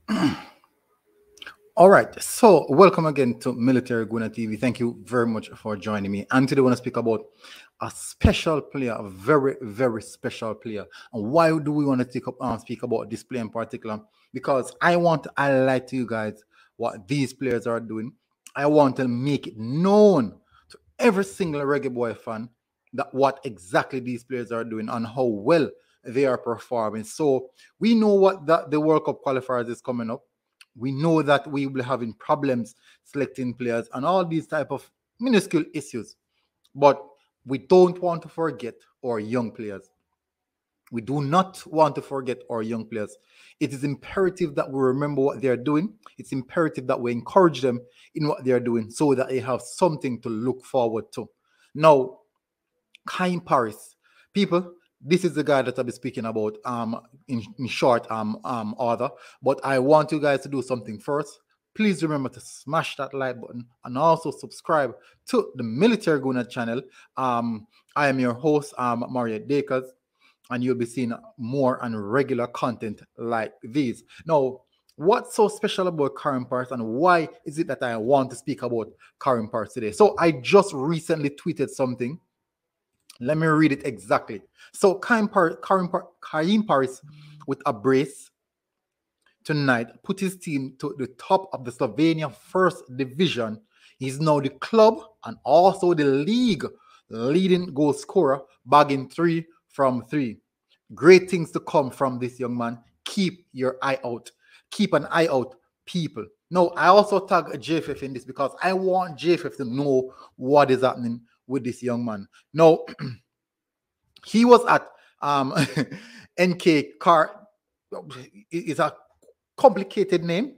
All right, so welcome again to Military Guna TV. Thank you very much for joining me. And today I want to speak about a special player, a very, very special player. And why do we want to speak about this player in particular? Because I want to highlight to you guys what these players are doing. I want to make it known to every single reggae boy fan that what exactly these players are doing and how well they are performing. So we know what the World Cup qualifiers is coming up. We know that we will be having problems selecting players and all these type of minuscule issues. But we don't want to forget our young players. We do not want to forget our young players. It is imperative that we remember what they are doing. It's imperative that we encourage them in what they are doing so that they have something to look forward to. Now, Kaim Paris, people, this is the guy that I'll be speaking about in short order. But I want you guys to do something first. Please remember to smash that like button and also subscribe to the Military Guna channel. I am your host, Mario Dakers, and you'll be seeing more and regular content like these. Now, what's so special about Karim Paris and why is it that I want to speak about Karim Paris today? So I just recently tweeted something. Let me read it exactly. So Karim Paris with a brace tonight put his team to the top of the Slovenia First Division. He's now the club and also the league leading goal scorer, bagging 3 from 3. Great things to come from this young man. Keep your eye out. Keep an eye out, people. No, I also tag JFF in this because I want JFF to know what is happening with this young man. Now, he was at NK Car. It's a complicated name,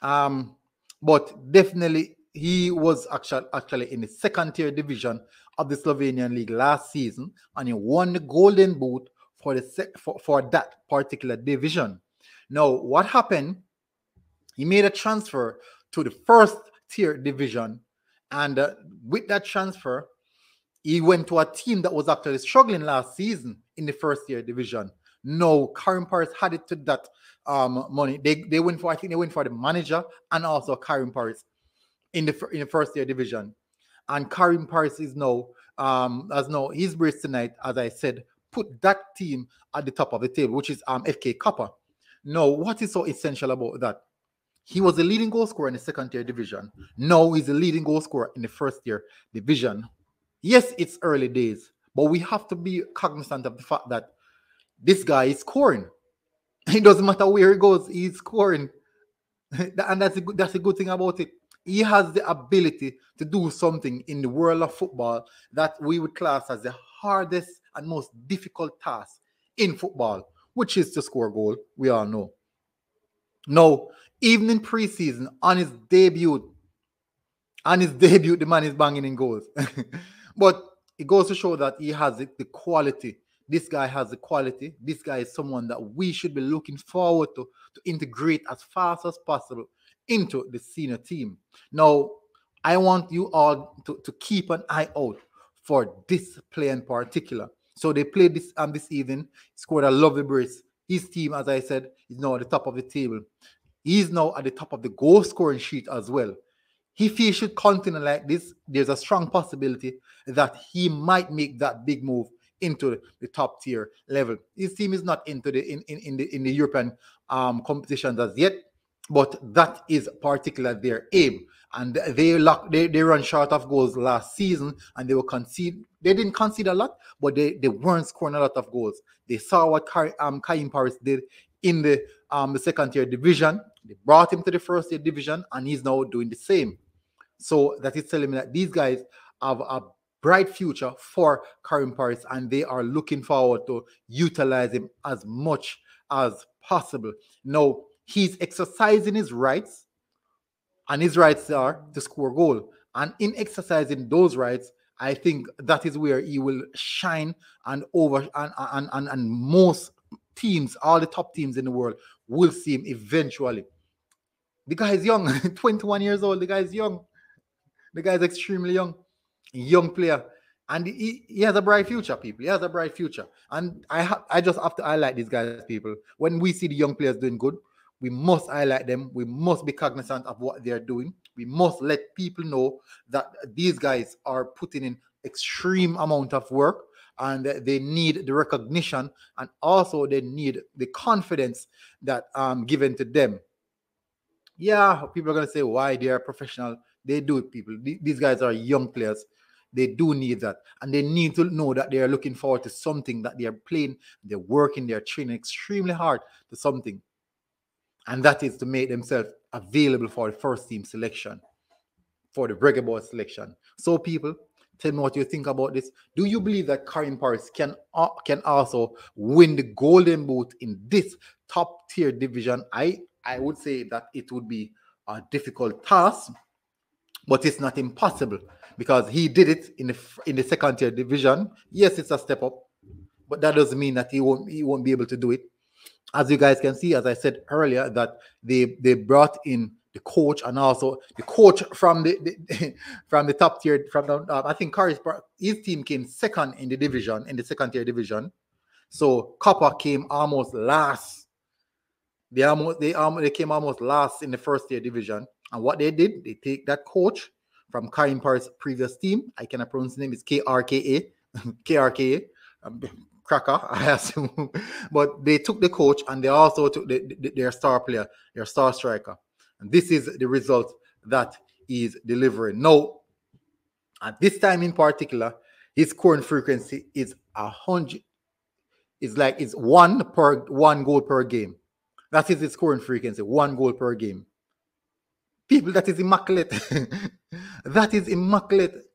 but definitely he was actually in the second tier division of the Slovenian league last season, and he won the Golden Boot for that particular division. Now, what happened? He made a transfer to the first tier division, and with that transfer, he went to a team that was actually struggling last season in the first tier division. No, Karim Paris had it to that money. They went for, I think they went for the manager and also Karim Paris in the first tier division. And Karim Paris is now, as now his brace tonight, as I said, put that team at the top of the table, which is FK Kappa. Now, what is so essential about that? He was the leading goal scorer in the second tier division. Now he's the leading goal scorer in the first tier division. Yes, it's early days, but we have to be cognizant of the fact that this guy is scoring. It doesn't matter where he goes, he's scoring. And that's a good thing about it. He has the ability to do something in the world of football that we would class as the hardest and most difficult task in football, which is to score a goal. We all know. Now, even in preseason, on his debut, the man is banging in goals. But it goes to show that he has the quality. This guy has the quality. This guy is someone that we should be looking forward to integrate as fast as possible into the senior team. Now, I want you all to keep an eye out for this player in particular. So they played this evening, scored a lovely brace. His team, as I said, is now at the top of the table. He's now at the top of the goal scoring sheet as well. If he should continue like this, there's a strong possibility that he might make that big move into the top tier level. His team is not into the European competitions as yet, but that is particularly their aim. And they run short of goals last season, and they will concede. They didn't concede a lot, but they weren't scoring a lot of goals. They saw what Karim Paris did in the second tier division. They brought him to the first tier division, and he's now doing the same. So that is telling me that these guys have a bright future for Karim Paris, and they are looking forward to utilize him as much as possible. Now, he's exercising his rights, and his rights are to score a goal. And in exercising those rights, I think that is where he will shine, and most teams, all the top teams in the world, will see him eventually. The guy is young, 21 years old. The guy is young. The guy is extremely young player. And he has a bright future, people. He has a bright future. And I just have to highlight these guys, people. When we see the young players doing good, We must highlight them. We must be cognizant of what they are doing. We must let people know that these guys are putting in extreme amount of work, and they need the recognition, and also they need the confidence that given to them. Yeah, people are going to say why they are professional. They do it, people. These guys are young players. They do need that. And they need to know that they are looking forward to something, that they are playing, they're working, they're training extremely hard to something. And that is to make themselves available for the first team selection, for the Reggae Boys selection. So, people, tell me what you think about this. Do you believe that Karen Paris can also win the Golden Boot in this top tier division? I would say that it would be a difficult task, but it's not impossible, because he did it in the second tier division. Yes, it's a step up, but that doesn't mean that he won't be able to do it. As you guys can see, as I said earlier, that they brought in the coach, and also the coach from the from the top tier, from the, I think his team came second in the division, in the second tier division. So Copper came almost last. They came almost last in the first tier division. And what they did, they take that coach from Karen Paris' previous team. I cannot pronounce his name. It's KRKA. KRKA. Cracker, I assume. But they took the coach, and they also took their star player, their star striker. And this is the result that is delivering. Now, at this time in particular, his scoring frequency is 100. It's one goal per game. That is his scoring frequency, 1 goal per game. People, that is immaculate. That is immaculate.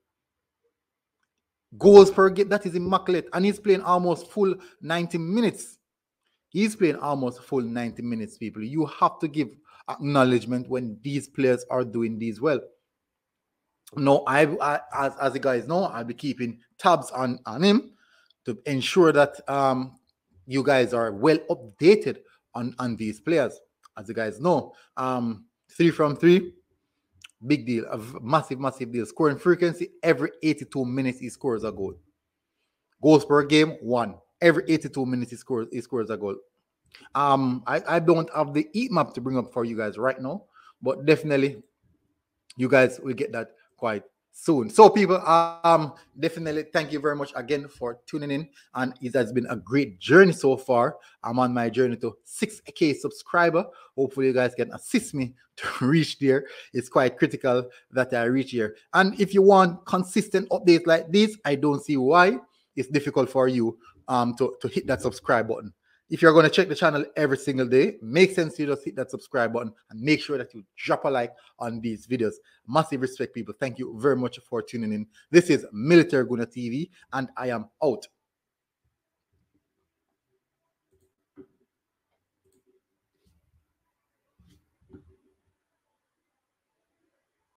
Goals per game, that is immaculate. And he's playing almost full 90 minutes. He's playing almost full 90 minutes, people. You have to give acknowledgement when these players are doing these well. No, as you guys know, I'll be keeping tabs on him to ensure that you guys are well updated on these players. As you guys know, 3 from 3, big deal, a massive deal. Scoring frequency, every 82 minutes he scores a goal. Goals per game, 1. Every 82 minutes he scores a goal. I don't have the heat map to bring up for you guys right now, but definitely you guys will get that quite soon. So, people, definitely thank you very much again for tuning in, and it has been a great journey so far. I'm on my journey to 6K subscriber. Hopefully you guys can assist me to reach there. It's quite critical that I reach here. And if you want consistent updates like this, I don't see why it's difficult for you to hit that subscribe button. If you're going to check the channel every single day, makes sense you just hit that subscribe button and make sure that you drop a like on these videos. Massive respect, people. Thank you very much for tuning in. This is Military Gunner TV, and I am out.